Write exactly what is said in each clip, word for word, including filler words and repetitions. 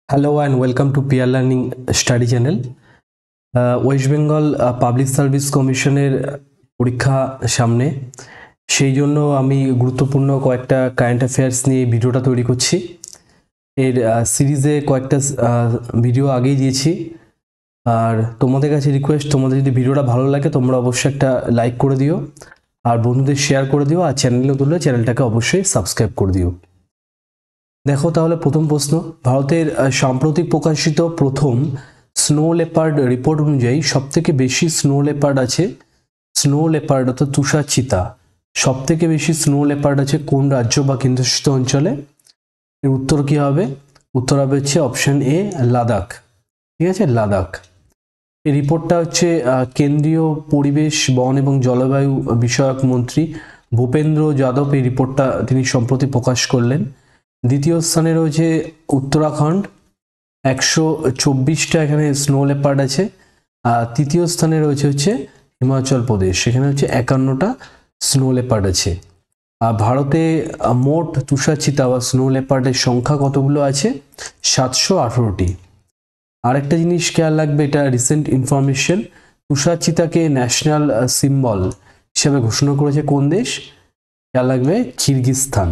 Hello and welcome to Peer Learning Study Channel. West Bengal public service কমিশনের পরীক্ষা সামনে, সেই জন্য আমি গুরুত্বপূর্ণ কয়েকটা কারেন্ট অ্যাফেয়ার্স নিয়ে এই ভিডিওটা তৈরি করছি। এর সিরিজে কয়েকটা ভিডিও আগেই দিয়েছি, আর তোমাদের কাছে রিকোয়েস্ট, তোমাদের যদি ভিডিওটা ভালো লাগে তোমরা অবশ্যই একটা লাইক করে দিও, আর বন্ধুদের শেয়ার করে দিও, আর চ্যানেলে তুললে চ্যানেলটাকে অবশ্যই সাবস্ক্রাইব করে দিও। দেখো তাহলে প্রথম প্রশ্ন, ভারতের সাম্প্রতিক প্রকাশিত প্রথম স্নো লেপার্ড রিপোর্ট অনুযায়ী সবথেকে বেশি স্নো লেপার্ড আছে, স্নো লেপার্ড অর্থাৎ তুষার চিতা সবথেকে বেশি স্নো লেপার্ড আছে কোন রাজ্য বা কেন্দ্রশাসিত অঞ্চলে? এর উত্তর কি হবে? উত্তর হবে হচ্ছে অপশন এ, লাদাখ। ঠিক আছে, লাদাখ। এই রিপোর্টটা হচ্ছে কেন্দ্রীয় পরিবেশ, বন এবং জলবায়ু বিষয়ক মন্ত্রী ভূপেন্দ্র যাদব এই রিপোর্টটা তিনি সম্প্রতি প্রকাশ করলেন। দ্বিতীয় স্থানে রয়েছে উত্তরাখণ্ড, একশো চব্বিশটা এখানে স্নো লেপার্ড আছে। আর তৃতীয় স্থানে রয়েছে হচ্ছে হিমাচল প্রদেশ, সেখানে হচ্ছে একান্নটা স্নো লেপার্ড আছে। আর ভারতে মোট তুষার চিতা বা স্নো লেপার্ডের সংখ্যা কতগুলো আছে? সাতশো আঠেরোটি। আরেকটা জিনিস খেয়াল রাখবে, এটা রিসেন্ট ইনফরমেশন, তুষার চিতাকে ন্যাশনাল সিম্বল হিসেবে ঘোষণা করেছে কোন দেশ? খেয়াল রাখবে, কিরগিজস্তান।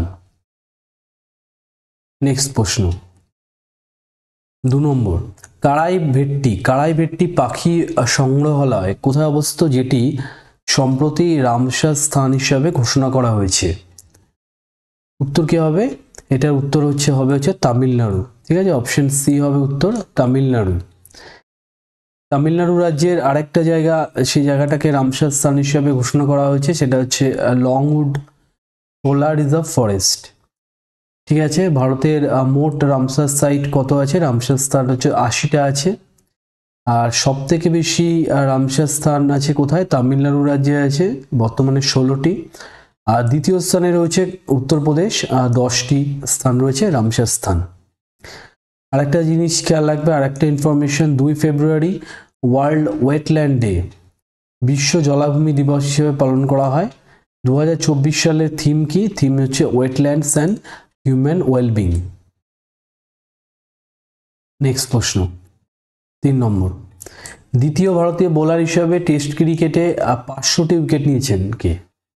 নেক্সট প্রশ্ন, দু নম্বর, কারাই ভেট্টি কারাই ভেট্টি পাখি সংগ্রহালয় কোথায় অবস্থিত, যেটি সম্প্রতি রামসার স্থান হিসাবে ঘোষণা করা হয়েছে? উত্তর কি হবে? এটার উত্তর হচ্ছে হবে হচ্ছে তামিলনাড়ু। ঠিক আছে, অপশন সি হবে উত্তর, তামিলনাড়ু। তামিলনাড়ু রাজ্যের আরেকটা জায়গা, সেই জায়গাটাকে রামসার স্থান হিসাবে ঘোষণা করা হয়েছে, সেটা হচ্ছে লংউড পোলার রিজার্ভ ফরেস্ট। ঠিক আছে, ভারতের মোট রামসার সাইট কত আছে? রামসার স্থান হচ্ছে আশিটা আছে, আর সব থেকে বেশি রামসার স্থান আছে কোথায়? তামিলনাড়ু রাজ্যে আছে বর্তমানে ষোলোটি, আর দ্বিতীয় স্থানে রয়েছে উত্তরপ্রদেশ, আর দশটি স্থান রয়েছে রামসার স্থান। আরেকটা জিনিস খেয়াল রাখবে, আরেকটা ইনফরমেশন, দুই ফেব্রুয়ারি ওয়ার্ল্ড ওয়েটল্যান্ড ডে, বিশ্ব জলাভূমি দিবস হিসেবে পালন করা হয়। দু হাজার চব্বিশ সালের থিম কি? থিম হচ্ছে wetlands and human wellbeing. Next প্রশ্ন, তিন নম্বর, দ্বিতীয় ভারতীয় বোলার হিসেবে টেস্ট ক্রিকেটে পাঁচশোটি উইকেট নিয়েছেন কে?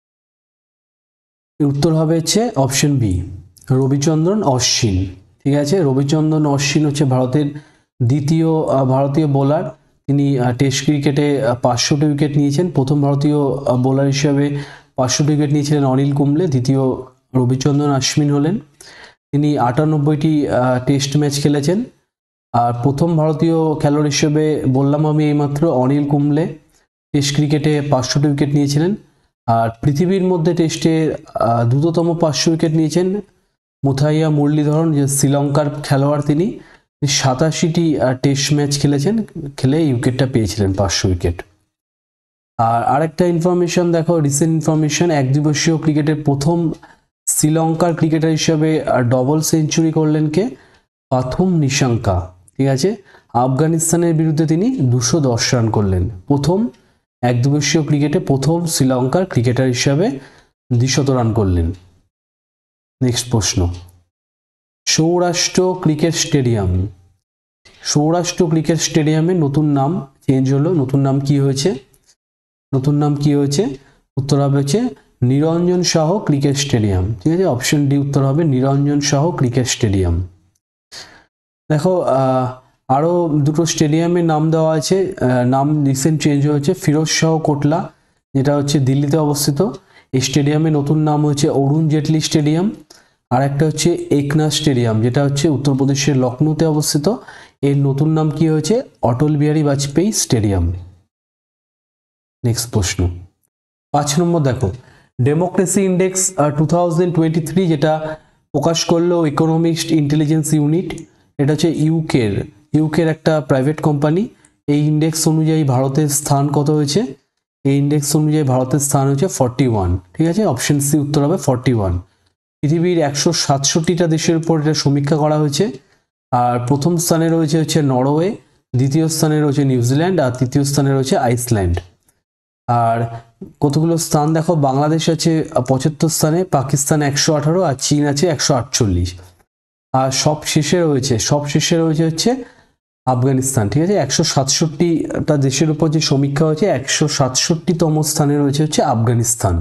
উত্তর হবে হচ্ছে অপশন বি, রবিচন্দ্রন অশ্বিন। ঠিক আছে, রবিচন্দ্রন অশ্বিন হচ্ছে ভারতের দ্বিতীয় ভারতীয় বোলার, তিনি টেস্ট ক্রিকেটে পাঁচশোটি উইকেট নিয়েছেন। প্রথম ভারতীয় বোলার হিসেবে পাঁচশোটি উইকেট নিয়েছিলেন অনিল কুম্বলে, দ্বিতীয় রবিচন্দ্রন অশ্বিন হলেন। তিনি আটানব্বইটি টেস্ট ম্যাচ খেলেছেন। আর প্রথম ভারতীয় খেলোয়াড় হিসেবে বললাম আমি এইমাত্র অনিল কুম্বলে, টেস্ট ক্রিকেটে পাঁচশোটি উইকেট নিয়েছিলেন। আর পৃথিবীর মধ্যে টেস্টে দ্রুততম পাঁচশো উইকেট নিয়েছেন মুথাইয়া মুরলীধরন, যে শ্রীলঙ্কার খেলোয়াড়, তিনি সাতাশিটি টেস্ট ম্যাচ খেলেছেন, খেলে এই উইকেটটা পেয়েছিলেন, পাঁচশো উইকেট। আর আরেকটা ইনফরমেশন দেখো, রিসেন্ট ইনফরমেশন, এক দিবসীয় ক্রিকেটের প্রথম শ্রীলঙ্কার ক্রিকেটার হিসেবে ডবল সেঞ্চুরি করলেন কে? পাথুম নিশাঙ্কা। ঠিক আছে, আফগানিস্তানের বিরুদ্ধে তিনি দুশো দশ রান করলেন, প্রথম এক দিবসীয় ক্রিকেটে প্রথম শ্রীলঙ্কার ক্রিকেটার হিসাবে দ্বিশত রান করলেন। নেক্সট প্রশ্ন, Saurashtra cricket stadium, Saurashtra cricket স্টেডিয়ামের নতুন নাম চেঞ্জ হলো, নতুন নাম কি হয়েছে? নতুন নাম কি হয়েছে? উত্তর হবে হচ্ছে নিরঞ্জন শাহ ক্রিকেট স্টেডিয়াম। ঠিক আছে, অপশন ডি উত্তর হবে নিরঞ্জন শাহ ক্রিকেট স্টেডিয়াম। দেখো আরও দুটো স্টেডিয়ামের নাম দেওয়া আছে, নাম রিসেন্ট চেঞ্জ হয়েছে। ফিরোজ শাহ কোটলা, যেটা হচ্ছে দিল্লিতে অবস্থিত, এই স্টেডিয়ামের নতুন নাম হচ্ছে অরুণ জেটলি স্টেডিয়াম। আর একটা হচ্ছে একনাথ স্টেডিয়াম, যেটা হচ্ছে উত্তরপ্রদেশের লখনৌতে অবস্থিত, এর নতুন নাম কি হয়েছে? অটল বিহারী বাজপেয়ী স্টেডিয়াম। নেক্সট প্রশ্ন, পাঁচ নম্বর দেখো, democracy index two thousand twenty three যেটা প্রকাশ করলো ইকোনমিক্স ইন্টেলিজেন্স ইউনিট, এটা হচ্ছে ইউকের ইউকের একটা প্রাইভেট কোম্পানি। এই ইন্ডেক্স অনুযায়ী ভারতের স্থান কত হয়েছে? এই ইন্ডেক্স অনুযায়ী ভারতের স্থান হচ্ছে ফর্টি ওয়ান। ঠিক আছে, অপশন সি উত্তর হবে ফর্টি ওয়ান। পৃথিবীর একশো সাতষট্টিটা দেশের উপর এটা সমীক্ষা করা হয়েছে। আর প্রথম স্থানে রয়েছে হচ্ছে নরওয়ে, দ্বিতীয় স্থানে রয়েছে নিউজিল্যান্ড, আর তৃতীয় স্থানে রয়েছে আইসল্যান্ড। আর কতগুলো স্থান দেখো, বাংলাদেশ আছে পঁচাত্তর স্থানে, পাকিস্তান একশো আঠারো, আর চীন আছে একশো আটচল্লিশ। আর সব শেষে রয়েছে সব শেষে রয়েছে হচ্ছে আফগানিস্তান। ঠিক আছে, একশো সাতষট্টিটা দেশের উপর যে সমীক্ষা হয়েছে একশো সাতষট্টিতম স্থানে রয়েছে হচ্ছে আফগানিস্তান।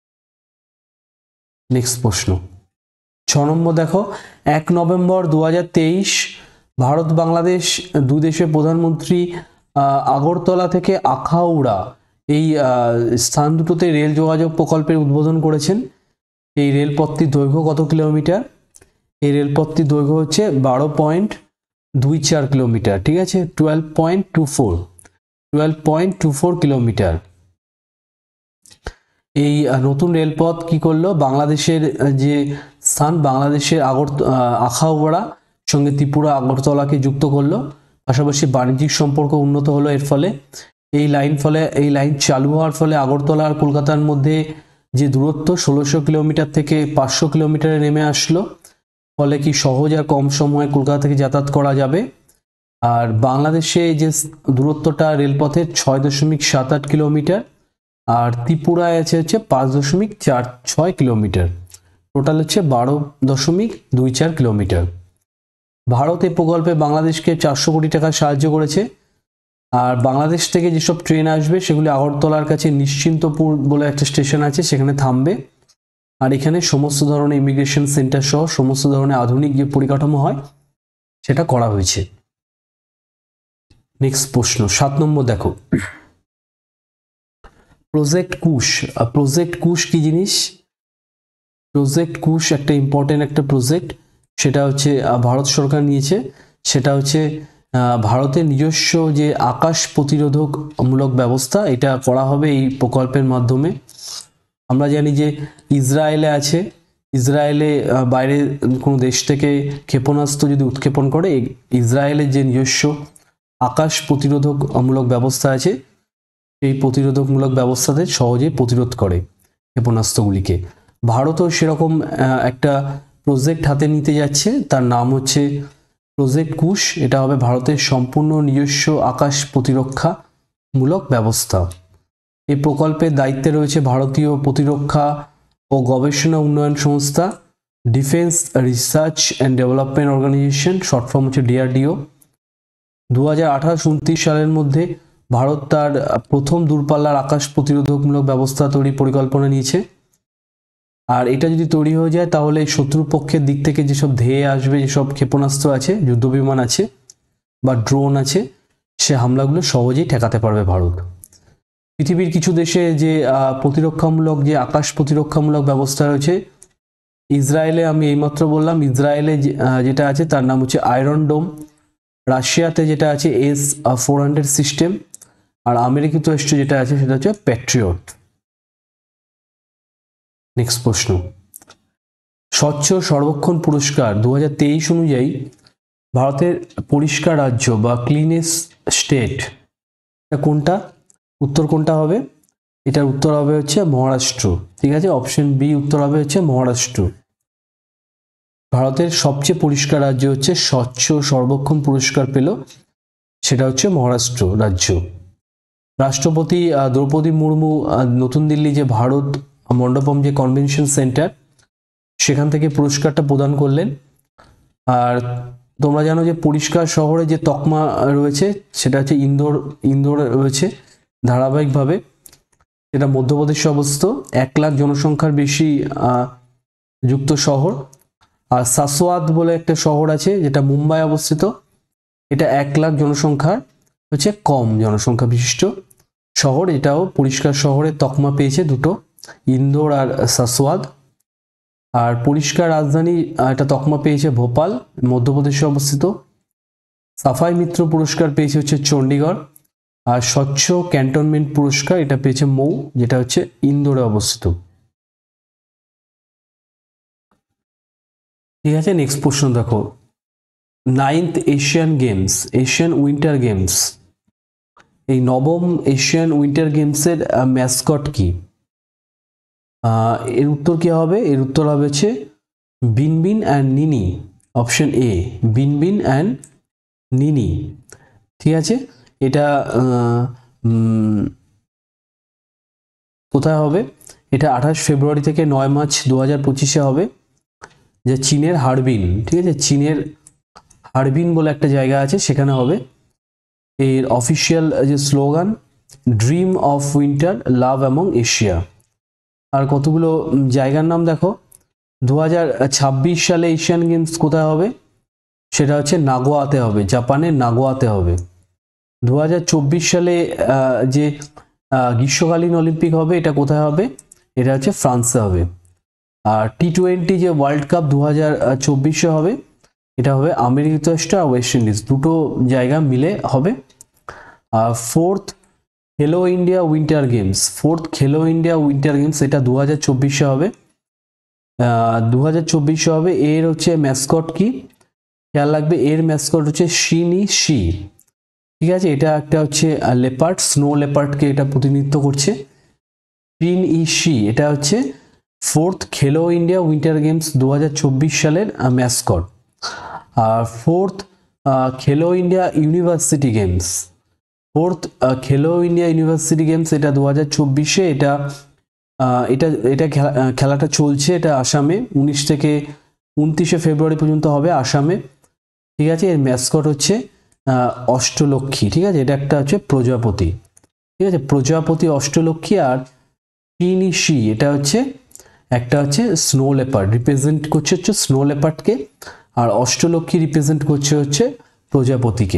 নেক্সট প্রশ্ন ছ নম্বর দেখো, এক নভেম্বর দু হাজার তেইশ ভারত বাংলাদেশ দু দেশের প্রধানমন্ত্রী আগরতলা থেকে আখাউড়া এই স্থান দুটোতে রেল যোগাযোগ প্রকল্পের উদ্বোধন করেছেন। এই রেলপথটির দৈর্ঘ্য কত কিলোমিটার? এই রেলপথটির দৈর্ঘ্য হচ্ছে বারো পয়েন্ট দুই চার কিলোমিটার। ঠিক আছে, twelve point two four twelve point two four kilometre. এই নতুন রেলপথ কি করলো, বাংলাদেশের যে স্থান বাংলাদেশের আগর আখাউড়া সঙ্গে ত্রিপুরা আগরতলাকে যুক্ত করলো, পাশাপাশি বাণিজ্যিক সম্পর্ক উন্নত হলো এর ফলে। এই লাইন ফলে এই লাইন চালু হওয়ার ফলে আগরতলা আর কলকাতার মধ্যে যে দূরত্ব ষোলোশো কিলোমিটার থেকে পাঁচশো কিলোমিটারে নেমে আসলো, ফলে কি সহজ আর কম সময়ে কলকাতা থেকে যাতায়াত করা যাবে। আর বাংলাদেশে যে দূরত্বটা রেলপথের ছয় দশমিক সাত আট কিলোমিটার, আর ত্রিপুরায় আছে হচ্ছে পাঁচ দশমিক চার ছয় কিলোমিটার, টোটাল হচ্ছে বারো দশমিক দুই চার কিলোমিটার। ভারত এই প্রকল্পে বাংলাদেশকে চারশো কোটি টাকা সাহায্য করেছে। আর বাংলাদেশ থেকে যেসব ট্রেন আসবে সেগুলি আগরতলার কাছে নিশ্চিন্তপুর বলে একটা স্টেশন আছে, সেখানে থামবে। আর এখানে সমস্ত ধরনের ইমিগ্রেশন সেন্টার সহ সমস্ত ধরনের আধুনিক যে পরিকাঠামো হয় সেটা করা হয়েছে। নেক্সট প্রশ্ন সাত নম্বর দেখো, প্রজেক্ট কুশ। প্রজেক্ট কুশ কি জিনিস? প্রজেক্ট কুশ একটা ইম্পর্টেন্ট একটা প্রজেক্ট, সেটা হচ্ছে ভারত সরকার নিয়েছে। সেটা হচ্ছে ভারতের নিজস্ব যে আকাশ প্রতিরোধকমূলক ব্যবস্থা, এটা করা হবে এই প্রকল্পের মাধ্যমে। আমরা জানি যে ইসরায়েলে আছে, ইসরায়েলে বাইরে কোনো দেশ থেকে ক্ষেপণাস্ত্র যদি উৎক্ষেপণ করে, ইসরায়েলের যে নিজস্ব আকাশ প্রতিরোধকমূলক ব্যবস্থা আছে এই প্রতিরোধকমূলক ব্যবস্থাতে সহজে প্রতিরোধ করে ক্ষেপণাস্ত্রগুলিকে। ভারতও সেরকম একটা প্রজেক্ট হাতে নিতে যাচ্ছে, তার নাম হচ্ছে প্রজেক্ট কুশ। এটা হবে ভারতের সম্পূর্ণ নিজস্ব আকাশ প্রতিরক্ষামূলক ব্যবস্থা। এই প্রকল্পের দায়িত্বে রয়েছে ভারতীয় প্রতিরক্ষা ও গবেষণা উন্নয়ন সংস্থা, defence research and development organisation, short form হচ্ছে ডিআরডিও। দু হাজার আঠারো উনত্রিশ সালের মধ্যে ভারত তার প্রথম দূরপাল্লার আকাশ প্রতিরোধকমূলক ব্যবস্থা তৈরির পরিকল্পনা নিয়েছে। আর এটা যদি তৈরি হয়ে যায় তাহলে শত্রুপক্ষের দিক থেকে যেসব ধেয়ে আসবে, যেসব ক্ষেপণাস্ত্র আছে, যুদ্ধবিমান আছে বা ড্রোন আছে, সে হামলাগুলো সহজেই ঠেকাতে পারবে ভারত। পৃথিবীর কিছু দেশে যে প্রতিরক্ষামূলক যে আকাশ প্রতিরক্ষামূলক ব্যবস্থা রয়েছে, ইসরায়েলে আমি এইমাত্র বললাম, ইসরায়েলে যেটা আছে তার নাম হচ্ছে আয়রন ডোম। রাশিয়াতে যেটা আছে এস ফোর হান্ড্রেড সিস্টেম। আর আমেরিকা যুক্তরাষ্ট্রে যেটা আছে সেটা হচ্ছে প্যাট্রিয়ট। নেক্সট প্রশ্ন, স্বচ্ছ সর্বেক্ষণ পুরস্কার দু হাজার তেইশ অনুযায়ী ভারতের পরিষ্কার রাজ্য বা ক্লিনেস্ট স্টেট কোনটা? উত্তর কোনটা হবে? এটার উত্তর হবে হচ্ছে মহারাষ্ট্র। ঠিক আছে, অপশন বি উত্তর হবে হচ্ছে মহারাষ্ট্র। ভারতের সবচেয়ে পরিষ্কার রাজ্য হচ্ছে স্বচ্ছ সর্বেক্ষণ পুরস্কার পেল, সেটা হচ্ছে মহারাষ্ট্র রাজ্য। রাষ্ট্রপতি দ্রৌপদী মুর্মু নতুন দিল্লি যে ভারত মণ্ডপম যে কনভেনশন সেন্টার, সেখান থেকে পুরস্কারটা প্রদান করলেন। আর তোমরা জানো যে পরিষ্কার শহরে যে তকমা রয়েছে সেটা হচ্ছে ইন্দোর ইন্দোরে রয়েছে ধারাবাহিকভাবে। এটা মধ্যপ্রদেশে অবস্থিত, এক লাখ জনসংখ্যার বেশি যুক্ত শহর। আর সাসওয়াদ বলে একটা শহর আছে যেটা মুম্বাই অবস্থিত, এটা এক লাখ জনসংখ্যার হচ্ছে কম জনসংখ্যা বিশিষ্ট শহর। এটাও পরিষ্কার শহরের তকমা পেয়েছে দুটো, ইন্দোর আর সাসওয়াদ। আর পরিষ্কার রাজধানী এটা তকমা পেয়েছে ভোপাল, মধ্যপ্রদেশে অবস্থিত। সাফাই মিত্র পুরস্কার পেয়েছে হচ্ছে চণ্ডীগড়। আর স্বচ্ছ ক্যান্টনমেন্ট পুরস্কার এটা পেয়েছে মৌ, যেটা হচ্ছে ইন্দোরে অবস্থিত। ঠিক আছে, নেক্সট প্রশ্ন দেখো, ninth Asian games, Asian winter games, এই নবম এশিয়ান উইন্টার গেমসের ম্যাসকট কি? এর উত্তর কি হবে? এর উত্তর হবে হচ্ছে Binbin and Nini. Option A, Binbin and Nini. ঠিক আছে, এটা কোথায় হবে? এটা আঠাশ ফেব্রুয়ারি থেকে নয় মার্চ দু হাজার পঁচিশে হবে। যে চীনের হারবিন, ঠিক আছে, চীনের হারবিন বলে একটা জায়গা আছে, সেখানে হবে। এর অফিসিয়াল যে slogan, dream of winter, love among Asia. আর কতগুলো জায়গার নাম দেখো। দু হাজার ছাব্বিশ সালে এশিয়ান গেমস কোথায় হবে? সেটা হচ্ছে নাগোয়াতে হবে, জাপানের নাগোয়াতে হবে। দু হাজার চব্বিশ সালে যে গ্রীষ্মকালীন অলিম্পিক হবে, এটা কোথায় হবে? এটা হচ্ছে ফ্রান্সে হবে। আর টি টোয়েন্টি যে ওয়ার্ল্ড কাপ দু হাজার চব্বিশে হবে, এটা হবে আমেরিকা যুক্তরাষ্ট্র আর ওয়েস্ট ইন্ডিজ, দুটো জায়গা মিলে হবে। আর fourth Khelo India winter games, fourth Khelo India winter games এটা দু হাজার চব্বিশে হবে। দু হাজার চব্বিশে হবে। এর হচ্ছে ম্যাসকট কি? খেয়াল রাখবে, এর ম্যাসকট হচ্ছে শিনি শি, ঠিক আছে। এটা একটা হচ্ছে লেপার্ড, স্নো লেপার্ডকে এটা প্রতিনিধিত্ব করছে, শিন ই শি। এটা হচ্ছে fourth Khelo India winter games দু হাজার চব্বিশ সালের ম্যাসকট। আর fourth Khelo India university games, fourth Khelo India university games এটা দু হাজার চব্বিশে। এটা এটা এটা খেলাটা চলছে, এটা আসামে, উনিশ থেকে উনত্রিশে ফেব্রুয়ারি পর্যন্ত হবে আসামে, ঠিক আছে। এর ম্যাসকট হচ্ছে অষ্টলক্ষ্মী, ঠিক আছে। এটা একটা হচ্ছে প্রজাপতি, ঠিক আছে, প্রজাপতি অষ্টলক্ষ্মী। আর শিনিশি এটা হচ্ছে একটা হচ্ছে স্নো লেপার্ড, রিপ্রেজেন্ট করছে হচ্ছে স্নো লেপার্ডকে, আর অষ্টলক্ষ্মী রিপ্রেজেন্ট করছে হচ্ছে প্রজাপতিকে।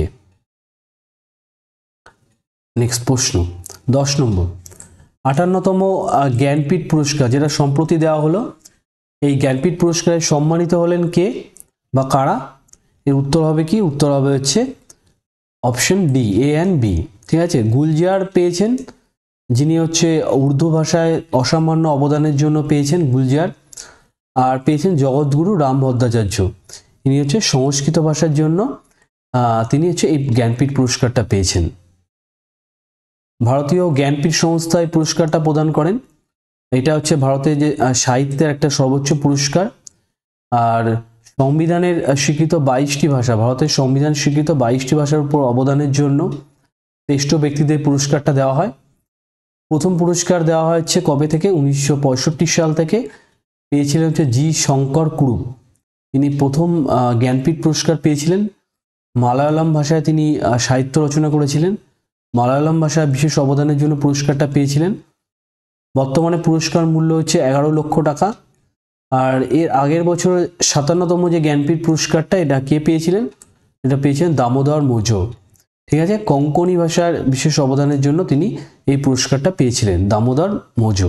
নেক্সট প্রশ্ন, দশ নম্বর, আটান্নতম জ্ঞানপীঠ পুরস্কার যেটা সম্প্রতি দেওয়া হলো, এই জ্ঞানপীঠ পুরস্কারে সম্মানিত হলেন কে বা কারা? এর উত্তর হবে কি? উত্তর হবে হচ্ছে option D, A and B, ঠিক আছে। গুলজার পেয়েছেন, যিনি হচ্ছে উর্দু ভাষায় অসামান্য অবদানের জন্য পেয়েছেন গুলজার। আর পেয়েছেন জগৎগুরু রাম ভদ্রাচার্য, ইনি হচ্ছে সংস্কৃত ভাষার জন্য তিনি হচ্ছে এই জ্ঞানপীঠ পুরস্কারটা পেয়েছেন। ভারতীয় জ্ঞানপীঠ সংস্থা এই পুরস্কারটা প্রদান করেন। এটা হচ্ছে ভারতের যে সাহিত্যের একটা সর্বোচ্চ পুরস্কার। আর সংবিধানের স্বীকৃত বাইশটি ভাষা, ভারতের সংবিধান স্বীকৃত বাইশটি ভাষার উপর অবদানের জন্য শ্রেষ্ঠ ব্যক্তিদের পুরস্কারটা দেওয়া হয়। প্রথম পুরস্কার দেওয়া হচ্ছে কবে থেকে? উনিশশো পঁয়ষট্টি সাল থেকে। পেয়েছিলেন হচ্ছে জি শঙ্কর কুরুপ, তিনি প্রথম জ্ঞানপীঠ পুরস্কার পেয়েছিলেন। মালায়ালাম ভাষায় তিনি সাহিত্য রচনা করেছিলেন, মালায়ালাম ভাষায় বিশেষ অবদানের জন্য পুরস্কারটা পেয়েছিলেন। বর্তমানে পুরস্কার মূল্য হচ্ছে এগারো লক্ষ টাকা। আর এর আগের বছর সাতান্নতম যে জ্ঞানপীঠ পুরস্কারটা, এটা কে পেয়েছিলেন? এটা পেয়েছিলেন দামোদর মৌজো, ঠিক আছে। কোঙ্কণী ভাষার বিশেষ অবদানের জন্য তিনি এই পুরস্কারটা পেয়েছিলেন, দামোদর মৌজো।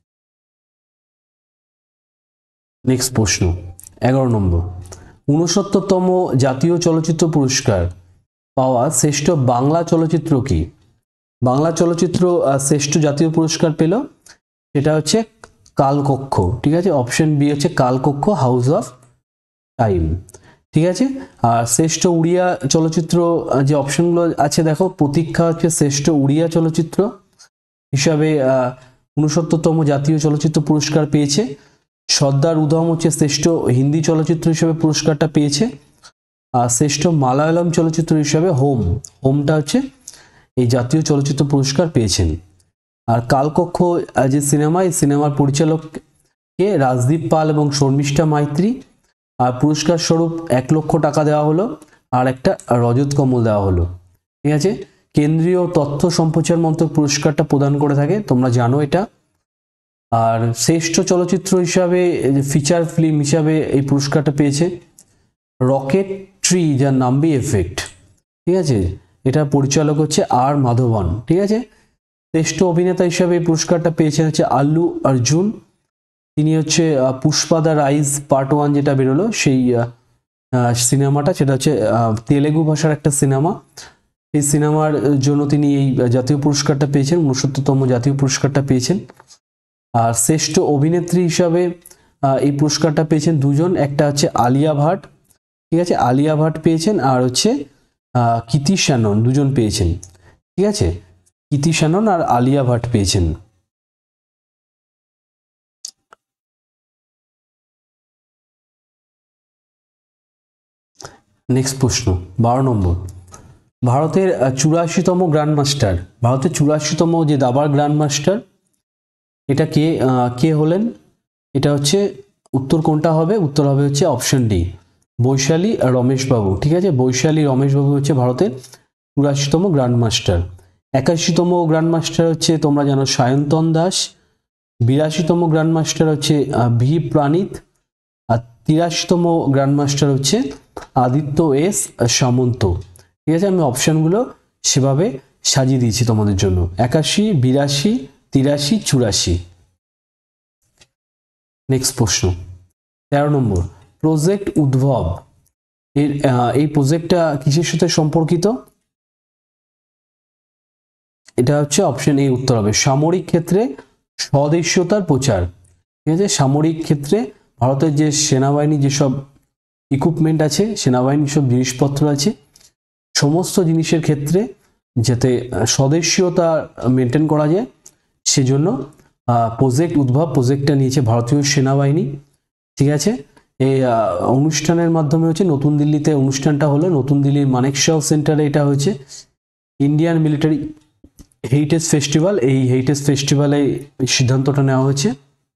নেক্সট প্রশ্ন, এগারো নম্বর, ঊনসত্তরতম জাতীয় চলচ্চিত্র পুরস্কার পাওয়া শ্রেষ্ঠ বাংলা চলচ্চিত্র কি? বাংলা চলচ্চিত্র শ্রেষ্ঠ জাতীয় পুরস্কার পেল, সেটা হচ্ছে কালকক্ষ, ঠিক আছে। অপশন বি হচ্ছে কালকক্ষ, হাউস অফ টাইম, ঠিক আছে। আর শ্রেষ্ঠ উড়িয়া চলচ্চিত্র যে অপশনগুলো আছে দেখো, প্রতীক্ষা হচ্ছে শ্রেষ্ঠ উড়িয়া চলচ্চিত্র হিসাবে ঊনসত্তরতম জাতীয় চলচ্চিত্র পুরস্কার পেয়েছে। সর্দার উধম হচ্ছে শ্রেষ্ঠ হিন্দি চলচ্চিত্র হিসেবে পুরস্কারটা পেয়েছে। আর শ্রেষ্ঠ মালায়ালাম চলচ্চিত্র হিসাবে হোম, হোমটা হচ্ছে এই জাতীয় চলচ্চিত্র পুরস্কার পেয়েছেন। আর কালকক্ষ যে সিনেমা, এই সিনেমার পরিচালককে রাজদীপ পাল এবং শর্মিষ্ঠা মাইত্রী। আর পুরস্কার স্বরূপ এক লক্ষ টাকা দেওয়া হলো, আর একটা রজত কমল দেওয়া হলো, ঠিক আছে। কেন্দ্রীয় তথ্য সম্প্রচার মন্ত্রক পুরস্কারটা প্রদান করে থাকে, তোমরা জানো এটা। আর শ্রেষ্ঠ চলচ্চিত্র হিসাবে, ফিচার ফিল্ম হিসাবে এই পুরস্কারটা পেয়েছে রকেট ট্রি, যার নাম্বি এফেক্ট, ঠিক আছে। এটা পরিচালক হচ্ছে আর মাধবন, ঠিক আছে। শ্রেষ্ঠ অভিনেতা হিসাবে এই পুরস্কারটা পেয়েছেন হচ্ছে আল্লু অর্জুন, তিনি হচ্ছে Pushpa the rise part one যেটা বেরোলো সেই সিনেমাটা, সেটা হচ্ছে তেলেগু ভাষার একটা সিনেমা। এই সিনেমার জন্য তিনি এই জাতীয় পুরস্কারটা পেয়েছেন, ঊনসত্তরতম জাতীয় পুরস্কারটা পেয়েছেন। আর শ্রেষ্ঠ অভিনেত্রী হিসাবে এই পুরস্কারটা পেয়েছেন দুজন, একটা হচ্ছে আলিয়া ভাট, ঠিক আছে, আলিয়া ভাট পেয়েছেন। আর হচ্ছে কৃতি শ্যানন, দুজন পেয়েছেন, ঠিক আছে, কৃতি শ্যানন আর আলিয়া ভাট পেয়েছেন। নেক্সট প্রশ্ন, বারো নম্বর, ভারতের চুরাশিতম গ্র্যান্ড মাস্টার, ভারতের চুরাশিতম যে দাবার গ্র্যান্ড মাস্টার, এটা কে কে হলেন? এটা হচ্ছে উত্তর কোনটা হবে? উত্তর হবে হচ্ছে অপশন ডি, বৈশালী রমেশবাবু। ঠিক আছে, বৈশালী রমেশবাবু হচ্ছে ভারতের চুরাশিতম গ্র্যান্ড মাস্টার। একাশিতম গ্র্যান্ড মাস্টার হচ্ছে তোমরা জানো সায়ন্তন দাস। বিরাশিতম গ্র্যান্ড মাস্টার হচ্ছে ভি প্রাণিত। আর তিরাশিতম গ্র্যান্ড মাস্টার হচ্ছে আদিত্য এস সামন্ত। ঠিক আছে, আমি অপশানগুলো সেভাবে সাজিয়ে দিয়েছি তোমাদের জন্য, একাশি, বিরাশি, তিরাশি, চুরাশি। নেক্সট প্রশ্ন, তেরো নম্বর, প্রজেক্ট উদ্ভব এর এই প্রজেক্টটা কিসের সাথে সম্পর্কিত? এটা হচ্ছে অপশন এ উত্তর হবে সামরিক ক্ষেত্রে স্বদেশীয়তার প্রচার। ঠিক আছে, সামরিক ক্ষেত্রে ভারতের যে সেনাবাহিনী যেসব ইকুইপমেন্ট আছে, সেনাবাহিনীর সব জিনিসপত্র আছে, সমস্ত জিনিসের ক্ষেত্রে যাতে স্বদেশীয়তা মেনটেন করা যায় সেজন্য প্রজেক্ট উদ্ভব প্রজেক্টটা নিয়েছে ভারতীয় সেনাবাহিনী। ঠিক আছে, এই অনুষ্ঠানের মাধ্যমে হচ্ছে নতুন দিল্লিতে অনুষ্ঠানটা হলো, নতুন দিল্লির মানেকশাও সেন্টারে এটা হয়েছে, ইন্ডিয়ান মিলিটারি হেরিটেজ ফেস্টিভ্যাল। এই হেরিটেজ ফেস্টিভ্যালে সিদ্ধান্তটা নেওয়া হয়েছে।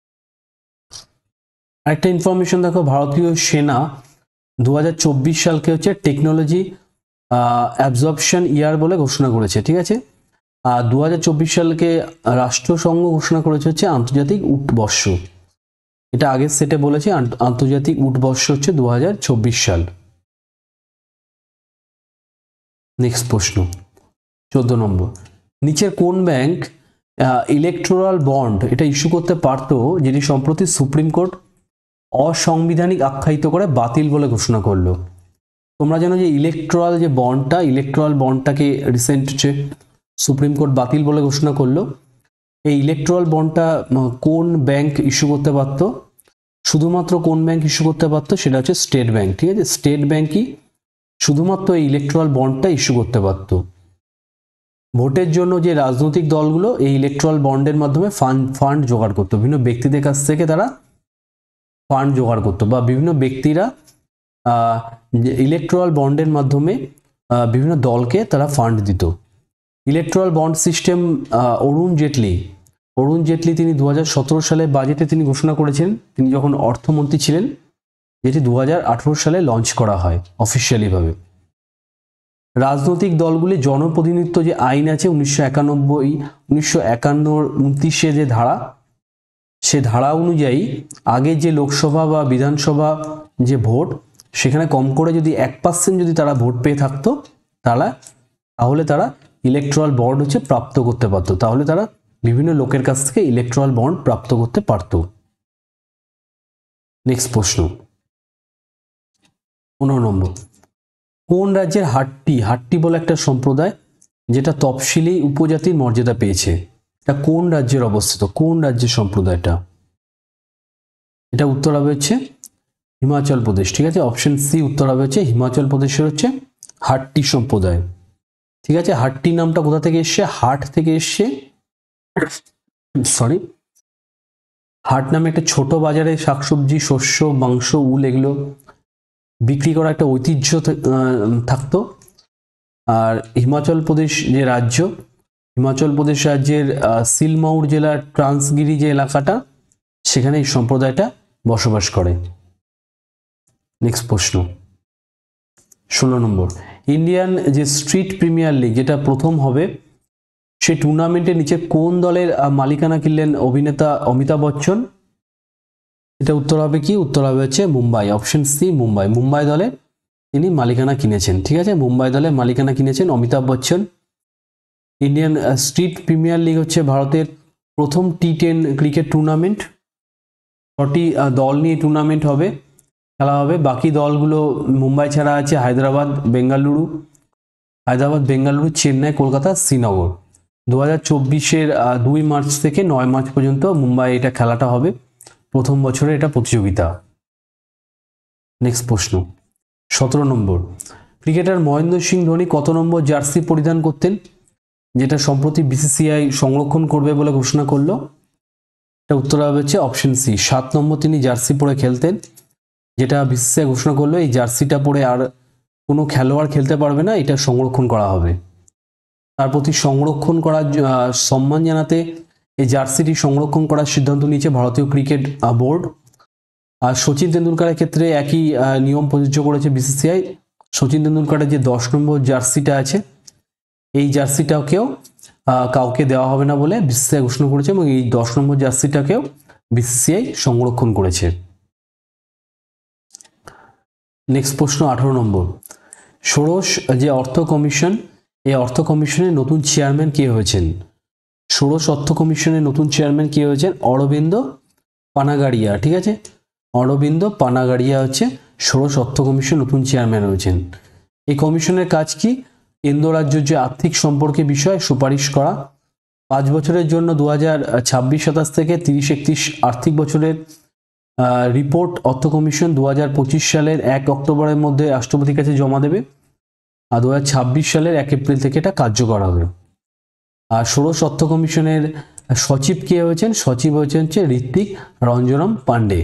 আরেকটা ইনফরমেশন দেখো, ভারতীয় সেনা দু হাজার চব্বিশ সালকে হচ্ছে টেকনোলজি অ্যাবজর্পশন ইয়ার বলে ঘোষণা করেছে। ঠিক আছে, আর দু হাজার চব্বিশ সালকে রাষ্ট্রসংঘ ঘোষণা করেছে হচ্ছে আন্তর্জাতিক উট বর্ষ। এটা আগের সেটে বলেছে, আন্তর্জাতিক উট বর্ষ হচ্ছে দু হাজার চব্বিশ সাল। নেক্সট প্রশ্ন, চোদ্দ নম্বর, নিচের কোন ব্যাংক ইলেকট্রাল বন্ড এটা ইস্যু করতে পারত যেটি সম্প্রতি সুপ্রিম কোর্ট অসাংবিধানিক আখ্যায়িত করে বাতিল বলে ঘোষণা করলো? তোমরা জানো যে ইলেকট্রাল যে বন্ডটা, ইলেকট্রাল বন্ডটাকে রিসেন্ট হচ্ছে সুপ্রিম কোর্ট বাতিল বলে ঘোষণা করলো। এই ইলেকট্রাল বন্ডটা কোন ব্যাংক ইস্যু করতে পারতো? শুধুমাত্র কোন ব্যাংক ইস্যু করতে পারতো? সেটা হচ্ছে স্টেট ব্যাংক। ঠিক আছে, স্টেট ব্যাংকই শুধুমাত্র এই ইলেকট্রাল বন্ডটা ইস্যু করতে পারতো। ভোটের জন্য যে রাজনৈতিক দলগুলো এই ইলেকট্রাল বন্ডের মাধ্যমে ফান্ড ফান্ড জোগাড় করতো, বিভিন্ন ব্যক্তিদের কাছ থেকে তারা ফান্ড জোগাড় করতো, বা বিভিন্ন ব্যক্তিরা ইলেকট্রাল বন্ডের মাধ্যমে বিভিন্ন দলকে তারা ফান্ড দিত। Electoral bond system Arun Jaitley Arun Jaitley তিনি দু হাজার সতেরো সালে বাজেটে তিনি ঘোষণা করেছেন, তিনি যখন অর্থমন্ত্রী ছিলেন, যেটি দু হাজার আঠেরো সালে লঞ্চ করা হয় অফিসিয়ালিভাবে। রাজনৈতিক দলগুলি জনপ্রতিনিধিত্ব যে আইন আছে উনিশশো একানব্বই উনিশশো একান্ন উনত্রিশে যে ধারা, সে ধারা অনুযায়ী আগে যে লোকসভা বা বিধানসভা যে ভোট, সেখানে কম করে যদি এক পার্সেন্ট যদি তারা ভোট পেয়ে থাকতো তারা তাহলে তারা ইলেকট্রাল বন্ড হচ্ছে প্রাপ্ত করতে পারতো, তাহলে তারা বিভিন্ন লোকের কাছ থেকে ইলেকট্রাল বন্ড প্রাপ্ত করতে পারত। নেক্সট প্রশ্ন, পনেরো নম্বর, কোন রাজ্যের হাট্টি হাট্টি বলে একটা সম্প্রদায় যেটা তফসিলি উপজাতির মর্যাদা পেয়েছে, এটা কোন রাজ্যের অবস্থিত? কোন রাজ্যের সম্প্রদায়টা? এটা উত্তর হবে হচ্ছে হিমাচল প্রদেশ। ঠিক আছে, অপশন সি উত্তর হবে হচ্ছে হিমাচল প্রদেশের হচ্ছে হাট্টি সম্প্রদায়। ঠিক আছে, হাট্টি নামটা কোথা থেকে এসছে? হাট থেকে এসছে। সরি, হাট নামে একটা ছোট বাজারে শাকসবজি, শস্য, মাংস, উল এগুলো বিক্রি করা একটা ঐতিহ্য থাকতো। আর হিমাচল প্রদেশ যে রাজ্য, হিমাচল প্রদেশ রাজ্যের সিলমাউর জেলার ট্রান্সগিরি যে এলাকাটা, সেখানে এই সম্প্রদায়টা বসবাস করে। নেক্সট প্রশ্ন, ষোলো নম্বর, ইন্ডিয়ান যে স্ট্রিট প্রিমিয়ার লিগ যেটা প্রথম হবে, সেই টুর্নামেন্টের নিচে কোন দলের মালিকানা কিনলেন অভিনেতা অমিতাভ বচ্চন? এটা উত্তর হবে কি? উত্তর হবে হচ্ছে মুম্বাই, অপশন সি মুম্বাই। মুম্বাই দলে তিনি মালিকানা কিনেছেন। ঠিক আছে, মুম্বাই দলে মালিকানা কিনেছেন Amitabh Bachchan. Indian street premier league হচ্ছে ভারতের প্রথম টি টেন ক্রিকেট টুর্নামেন্ট। ছটি দল নিয়ে টুর্নামেন্ট হবে, খেলা হবে। বাকি দলগুলো মুম্বাই ছাড়া আছে হায়দ্রাবাদ, বেঙ্গালুরু হায়দ্রাবাদ বেঙ্গালুরু চেন্নাই, কলকাতা, শ্রীনগর। দু হাজার চব্বিশের দুই মার্চ থেকে নয় মার্চ পর্যন্ত মুম্বাই এটা খেলাটা হবে, প্রথম বছরে এটা প্রতিযোগিতা। নেক্সট প্রশ্ন, সতেরো নম্বর, ক্রিকেটার মহেন্দ্র সিং ধোনি কত নম্বর জার্সি পরিধান করতেন, যেটা সম্প্রতি বিসিসিআই সংরক্ষণ করবে বলে ঘোষণা করলো? এটা উত্তর হবে হচ্ছে অপশন সি, সাত নম্বর তিনি জার্সি পরে খেলতেন, যেটা বিসিসিআই ঘোষণা করলো এই জার্সিটা পরে আর কোনো খেলোয়াড় খেলতে পারবে না, এটা সংরক্ষণ করা হবে। তার প্রতি সংরক্ষণ করার সম্মান জানাতে এই জার্সিটি সংরক্ষণ করার সিদ্ধান্ত নিয়েছে ভারতীয় ক্রিকেট বোর্ড। আর সচিন তেন্ডুলকারের ক্ষেত্রে একই নিয়ম প্রযোজ্য করেছে বিসিসিআই। সচিন তেন্ডুলকারের যে দশ নম্বর জার্সিটা আছে, এই জার্সিটাকেও কাউকে দেওয়া হবে না বলে বিসিসিআই ঘোষণা করেছে, এবং এই দশ নম্বর জার্সিটাকেও বিসিসিআই সংরক্ষণ করেছে। নেক্সট প্রশ্ন আঠারো নম্বর, ষোড়শ যে অর্থ কমিশন, এই অর্থ কমিশনের নতুন চেয়ারম্যান কে হয়েছেন? ষোড়শ অর্থ কমিশনের নতুন চেয়ারম্যান কে হয়েছেন? অরবিন্দ পানাগাড়িয়া। ঠিক আছে, অরবিন্দ পানাগাড়িয়া হচ্ছে ষোড়শ অর্থ কমিশন নতুন চেয়ারম্যান হয়েছেন। এই কমিশনের কাজ কি? কেন্দ্র রাজ্যের যে আর্থিক সম্পর্কে বিষয় সুপারিশ করা, পাঁচ বছরের জন্য দু হাজার ছাব্বিশ সাতাশ থেকে তিরিশ একত্রিশ আর্থিক বছরের রিপোর্ট অর্থ কমিশন দু হাজার পঁচিশ সালের এক অক্টোবরের মধ্যে রাষ্ট্রপতির কাছে জমা দেবে, আর দু হাজার ছাব্বিশ সালের এক এপ্রিল থেকে এটা কার্যকর হবে। আর ষোড়শ অর্থ কমিশনের সচিব কে হয়েছেন? সচিব হয়েছেন হচ্ছে ঋত্বিক রঞ্জনম পান্ডে।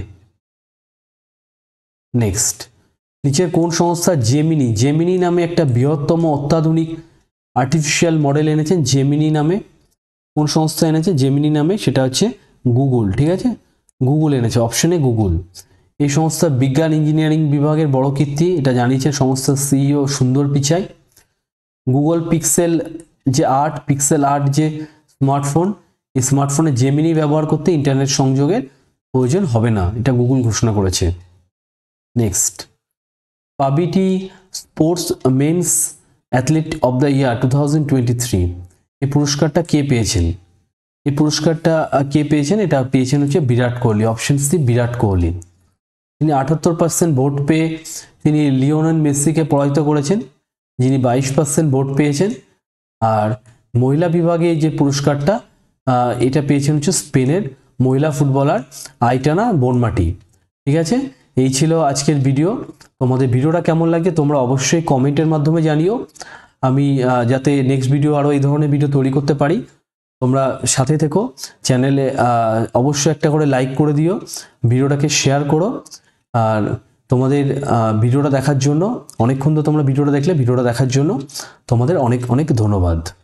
নেক্সট, নিচের কোন সংস্থা জেমিনি জেমিনি নামে একটা বৃহত্তম অত্যাধুনিক আর্টিফিশিয়াল মডেল এনেছেন? জেমিনি নামে কোন সংস্থা এনেছে? জেমিনি নামে, সেটা হচ্ছে গুগল। ঠিক আছে, গুগল এনেছে, অপশনে গুগল। এই সংস্থা বিজ্ঞান ইঞ্জিনিয়ারিং বিভাগের বড় কীর্তি, এটা জানিয়েছেন সংস্থার সিইও সুন্দর পিচাই। গুগল পিক্সেল যে আট পিক্সেল আট যে স্মার্টফোন, এই স্মার্টফোনে জেমিনি ব্যবহার করতে ইন্টারনেট সংযোগের প্রয়োজন হবে না, এটা গুগল ঘোষণা করেছে। Next, Pubity sports men's athlete of the year two thousand twenty three, এই পুরস্কারটা কে পেয়েছেন? এই পুরস্কারটা কে পেয়েছেন? এটা পেয়েছেন হচ্ছে বিরাট কোহলি, অপশন সি বিরাট কোহলি। তিনি আটাত্তর পার্সেন্ট ভোট পেয়ে তিনি লিওনেল মেসিকে পরাজিত করেছেন, যিনি বাইশ পার্সেন্ট ভোট পেয়েছেন। আর মহিলা বিভাগে যে পুরস্কারটা এটা পেয়েছেন হচ্ছে স্পেনের মহিলা ফুটবলার আইটানা বনমাটি। ঠিক আছে, এই ছিল আজকের ভিডিও। তোমাদের ভিডিওটা কেমন লাগে তোমরা অবশ্যই কমেন্টের মাধ্যমে জানিও, আমি যাতে নেক্সট ভিডিও আরও এই ধরনের ভিডিও তৈরি করতে পারি। তোমরা সাথে থেকো, চ্যানেলে অবশ্যই একটা করে লাইক করে দিও, ভিডিওটাকে শেয়ার করো। আর তোমাদের ভিডিওটা দেখার জন্য, অনেকক্ষণ তো তোমরা ভিডিওটা দেখলে, ভিডিওটা দেখার জন্য তোমাদের অনেক অনেক ধন্যবাদ।